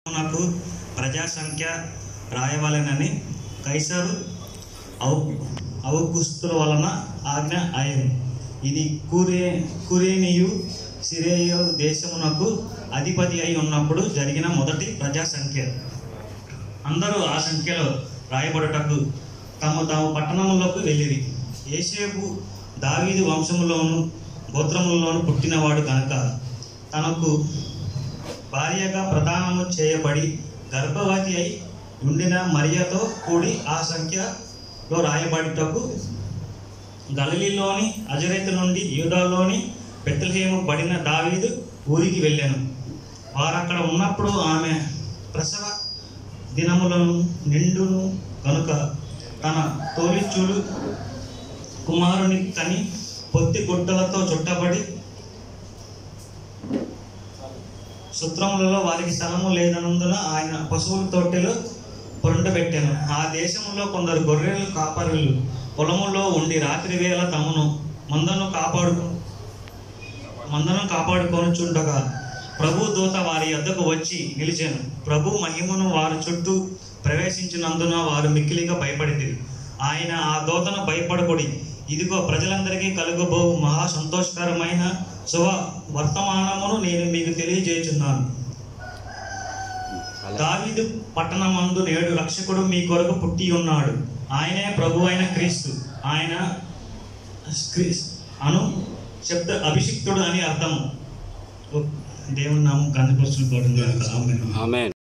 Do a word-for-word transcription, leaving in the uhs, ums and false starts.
నాకు ప్రజా సంఖ్య రాయవలెనని కైసరు ఔగుస్తుల వలన ఆజ్ఞ అయ్యను. ఇది కురే కురేనియు సిరియు దేశమునకు అధిపతి అయి ఉన్నప్పుడు జరిగిన మొదటి ప్రజా సంఖ్య. అందరూ ఆ సంఖ్యలో రాయబడుటకు తమ తమ పట్టణములకు వెళ్ళిరి. యేసేపు దావీదు వంశములోను గోత్రములలోను పుట్టినవాడు కనుక తనకు భార్యగా ప్రదానము చేయబడి గర్భవతి అయి ఉండిన మరియతో కూడి ఆ సంఖ్యలో రాయబడుటకు గలిలీలోని అజరేతు నుండి యూదాలోని బెత్లెహేము పడిన దావీదు ఊరికి వెళ్ళాను. వారు అక్కడ ఉన్నప్పుడు ఆమె ప్రసవ దినములను నిండును కనుక తన తోలిచూడు కుమారుని కని పొత్తి గుడ్డలతో చుట్టబడి సూత్రములలో వారికి స్థలము లేదనందున ఆయన పశువుల తొట్టెలో పొరుండబెట్టాను. ఆ దేశంలో కొందరు గొర్రెలు కాపరులు పొలములో ఉండి రాత్రి వేళ తమను మందను కాపాడు మందను కాపాడుకొనుచుండగా ప్రభు దూత వారి యొద్దకు వచ్చి నిలిచాను. ప్రభు మహిమను వారి చుట్టూ ప్రవేశించినందున వారు మిక్కిలిగా భయపడితిరి. ఆయన ఆ దూతను భయపడకుడి, ఇదిగో ప్రజలందరికీ కలుగబో మహా సంతోషకరమైన శుభ వర్తమానమును నేను మీకు తెలియజేయుచున్నాను. దావీదు పట్టణమందు నేడు రక్షకుడు మీ కొరకు పుట్టి ఉన్నాడు. ఆయనే ప్రభు అయిన క్రీస్తు. ఆయన అను శబ్ద అభిషిక్తుడు అని అర్థము. దేవుని నామం కనపరుచుకోవడం. ఆమేన్.